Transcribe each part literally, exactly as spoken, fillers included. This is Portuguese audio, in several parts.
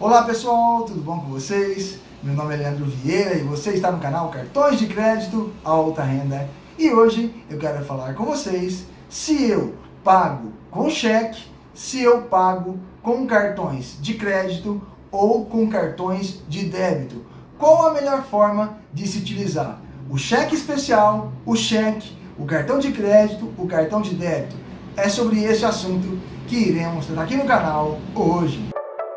Olá pessoal, tudo bom com vocês? Meu nome é Leandro Vieira e você está no canal Cartões de Crédito Alta Renda. E hoje eu quero falar com vocês se eu pago com cheque, se eu pago com cartões de crédito ou com cartões de débito. Qual a melhor forma de se utilizar? O cheque especial, o cheque, o cartão de crédito, o cartão de débito. É sobre esse assunto que iremos tratar aqui no canal hoje.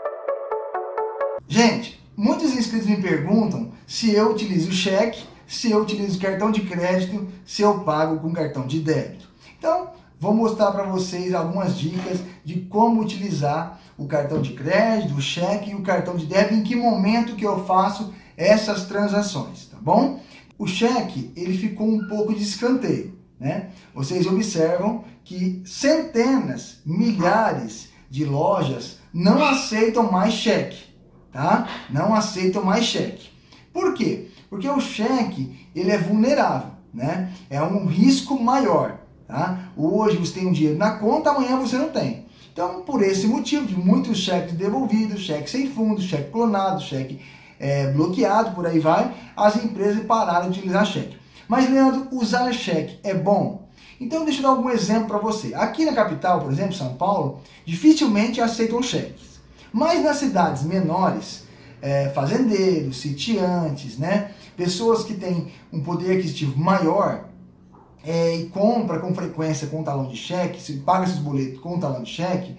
Gente, muitos inscritos me perguntam se eu utilizo cheque, se eu utilizo cartão de crédito, se eu pago com cartão de débito. Então, vou mostrar para vocês algumas dicas de como utilizar o cartão de crédito, o cheque e o cartão de débito, em que momento que eu faço essas transações, tá bom? O cheque, ele ficou um pouco de escanteio, né? Vocês observam que centenas, milhares de lojas não aceitam mais cheque, tá? Não aceitam mais cheque. Por quê? Porque o cheque, ele é vulnerável, né? É um risco maior, tá? Hoje você tem um dinheiro na conta, amanhã você não tem. Então, por esse motivo, de muitos cheques devolvidos, cheque sem fundo, cheque clonado, cheque é, bloqueado, por aí vai, as empresas pararam de utilizar cheque. Mas, Leandro, usar cheque é bom? Então, deixa eu dar algum exemplo para você. Aqui na capital, por exemplo, São Paulo, dificilmente aceitam cheques. Mas nas cidades menores, é, fazendeiros, sitiantes, né, pessoas que têm um poder aquisitivo maior é, e compra com frequência com talão de cheque, se paga esses boletos com talão de cheque,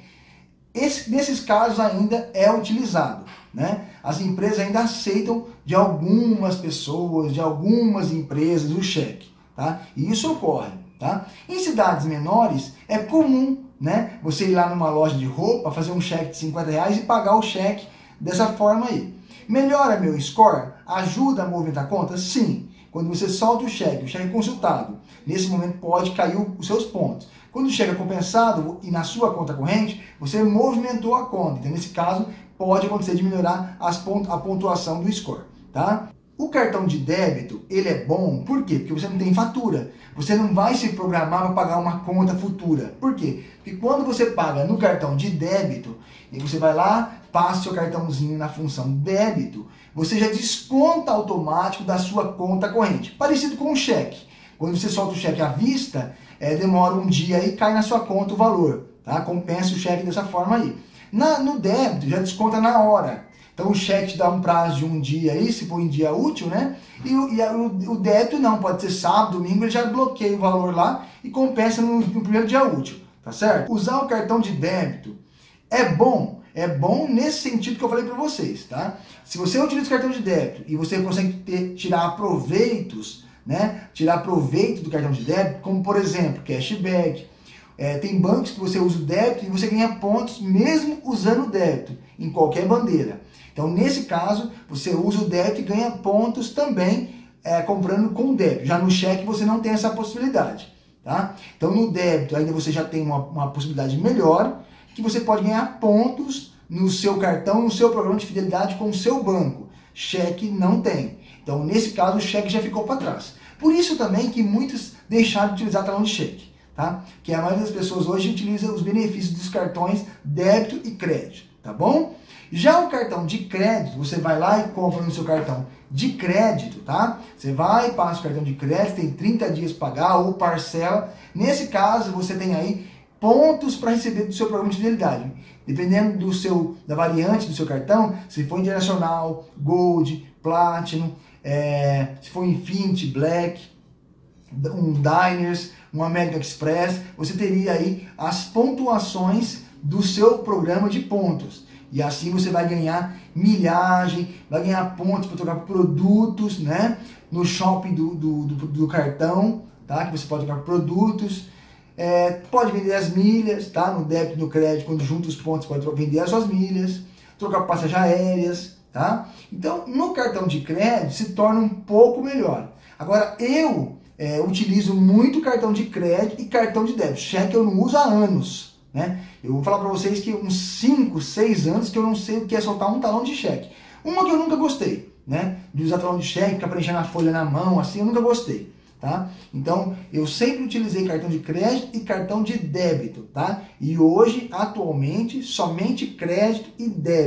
esse, nesses casos ainda é utilizado, né? As empresas ainda aceitam de algumas pessoas, de algumas empresas o cheque, tá? E isso ocorre, tá? Em cidades menores é comum, né, você ir lá numa loja de roupa, fazer um cheque de cinquenta reais e pagar o cheque dessa forma aí. Melhora meu score? Ajuda a movimentar a conta? Sim. Quando você solta o cheque, o cheque é consultado, nesse momento pode cair os seus pontos. Quando o cheque é compensado e na sua conta corrente, você movimentou a conta. Então, nesse caso, pode acontecer de melhorar as pont a pontuação do score, tá? O cartão de débito, ele é bom, por quê? Porque você não tem fatura. Você não vai se programar para pagar uma conta futura. Por quê? Porque quando você paga no cartão de débito, e você vai lá, passa seu cartãozinho na função débito, você já desconta automático da sua conta corrente. Parecido com o cheque. Quando você solta o cheque à vista, é, demora um dia e cai na sua conta o valor, tá? Compensa o cheque dessa forma aí. Na, no débito, já desconta na hora. Então o cheque te dá um prazo de um dia aí, se for em dia útil, né? E, o, e a, o, o débito não, pode ser sábado, domingo, ele já bloqueia o valor lá e compensa no, no primeiro dia útil, tá certo? Usar o cartão de débito é bom, é bom nesse sentido que eu falei para vocês, tá? Se você utiliza o cartão de débito e você consegue ter, tirar proveitos, né? Tirar proveito do cartão de débito, como por exemplo, cashback. É, tem bancos que você usa o débito e você ganha pontos mesmo usando o débito, em qualquer bandeira. Então, nesse caso, você usa o débito e ganha pontos também é, comprando com o débito. Já no cheque você não tem essa possibilidade, tá? Então, no débito ainda você já tem uma, uma possibilidade melhor, que você pode ganhar pontos no seu cartão, no seu programa de fidelidade com o seu banco. Cheque não tem. Então, nesse caso, o cheque já ficou para trás. Por isso também que muitos deixaram de utilizar talão de cheque, tá? Que a maioria das pessoas hoje utiliza os benefícios dos cartões débito e crédito, tá bom? Já o cartão de crédito, você vai lá e compra no seu cartão de crédito, tá? Você vai, passa o cartão de crédito, tem trinta dias para pagar ou parcela. Nesse caso, você tem aí pontos para receber do seu programa de fidelidade. Dependendo do seu, da variante do seu cartão, se for Internacional, Gold, Platinum, é, se for Infinity, Black, um Diners, um American Express, você teria aí as pontuações do seu programa de pontos. E assim você vai ganhar milhagem, vai ganhar pontos para trocar produtos, né? No shopping do, do, do, do cartão, tá? Que você pode trocar produtos. É, pode vender as milhas, tá? No débito e no crédito, quando junta os pontos, pode vender as suas milhas, trocar passagens aéreas, tá? Então, no cartão de crédito se torna um pouco melhor. Agora, eu é, utilizo muito cartão de crédito e cartão de débito. Cheque eu não uso há anos, né? Eu vou falar para vocês que uns cinco, seis anos que eu não sei o que é soltar um talão de cheque. Uma que eu nunca gostei, né? De usar talão de cheque, ficar preenchendo a folha na mão, assim, eu nunca gostei, tá? Então, eu sempre utilizei cartão de crédito e cartão de débito, tá? E hoje, atualmente, somente crédito e débito,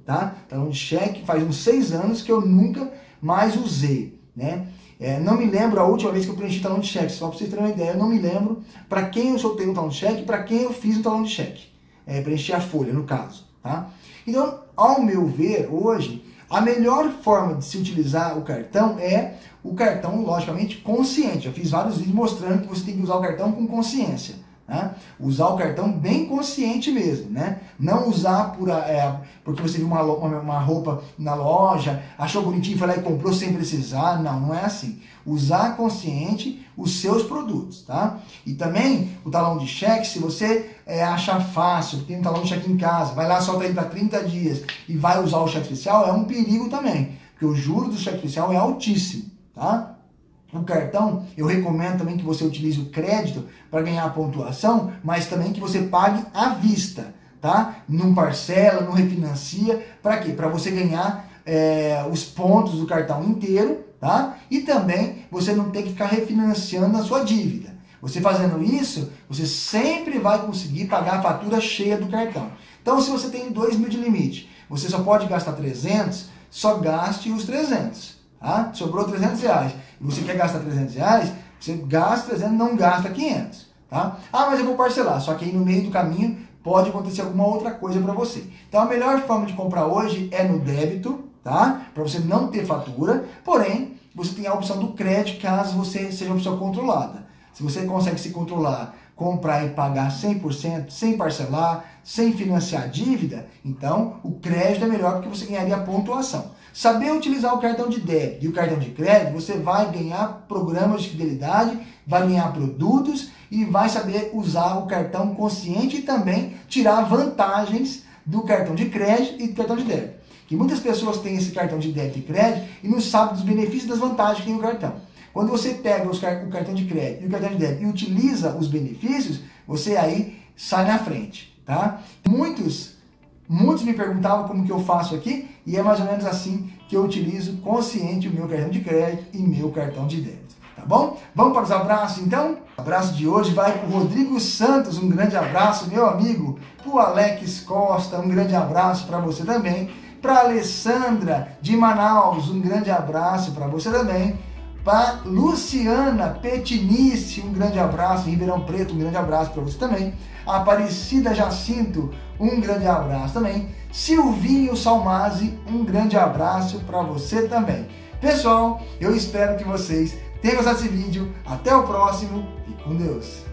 tá? Talão de cheque faz uns seis anos que eu nunca mais usei, né? É, não me lembro a última vez que eu preenchi talão de cheque, só para vocês terem uma ideia, eu não me lembro para quem eu soltei um talão de cheque, para quem eu fiz um talão de cheque. É, preenchi a folha, no caso, tá? Então, ao meu ver, hoje, a melhor forma de se utilizar o cartão é o cartão, logicamente, consciente. Eu fiz vários vídeos mostrando que você tem que usar o cartão com consciência. Né? Usar o cartão bem consciente mesmo, né? Não usar por, é, porque você viu uma, uma, uma roupa na loja, achou bonitinho, foi lá e comprou sem precisar. Não, não é assim. Usar consciente os seus produtos, tá? E também o talão de cheque, se você é, achar fácil, tem um talão de cheque em casa, vai lá, solta ele para trinta dias e vai usar o cheque especial, é um perigo também, porque o juro do cheque especial é altíssimo, tá? O cartão, eu recomendo também que você utilize o crédito para ganhar a pontuação, mas também que você pague à vista, tá? Não parcela, não refinancia, para quê? Para você ganhar é, os pontos do cartão inteiro, tá? E também você não ter que ficar refinanciando a sua dívida. Você fazendo isso, você sempre vai conseguir pagar a fatura cheia do cartão. Então, se você tem dois mil de limite, você só pode gastar trezentos, só gaste os trezentos, tá? Sobrou trezentos reais. E você quer gastar trezentos reais, você gasta trezentos, não gasta quinhentos, tá? Ah, mas eu vou parcelar, só que aí no meio do caminho pode acontecer alguma outra coisa para você. Então a melhor forma de comprar hoje é no débito, tá? Para você não ter fatura, porém, você tem a opção do crédito caso você seja uma pessoa controlada. Se você consegue se controlar, comprar e pagar cem por cento, sem parcelar, sem financiar a dívida, então o crédito é melhor porque você ganharia pontuação. Saber utilizar o cartão de débito e o cartão de crédito, você vai ganhar programas de fidelidade, vai ganhar produtos e vai saber usar o cartão consciente e também tirar vantagens do cartão de crédito e do cartão de débito. Que muitas pessoas têm esse cartão de débito e crédito e não sabem dos benefícios e das vantagens que tem o cartão. Quando você pega os, o cartão de crédito e o cartão de débito e utiliza os benefícios, você aí sai na frente, tá? Muitos, muitos me perguntavam como que eu faço aqui e é mais ou menos assim que eu utilizo consciente o meu cartão de crédito e meu cartão de débito, tá bom? Vamos para os abraços então? O abraço de hoje vai para o Rodrigo Santos, um grande abraço, meu amigo. Para o Alex Costa, um grande abraço para você também. Para a Alessandra de Manaus, um grande abraço para você também. Para Luciana Petinice, um grande abraço. Em Ribeirão Preto, um grande abraço para você também. Aparecida Jacinto, um grande abraço também. Silvinho Salmazzi, um grande abraço para você também. Pessoal, eu espero que vocês tenham gostado desse vídeo. Até o próximo. Fique com Deus.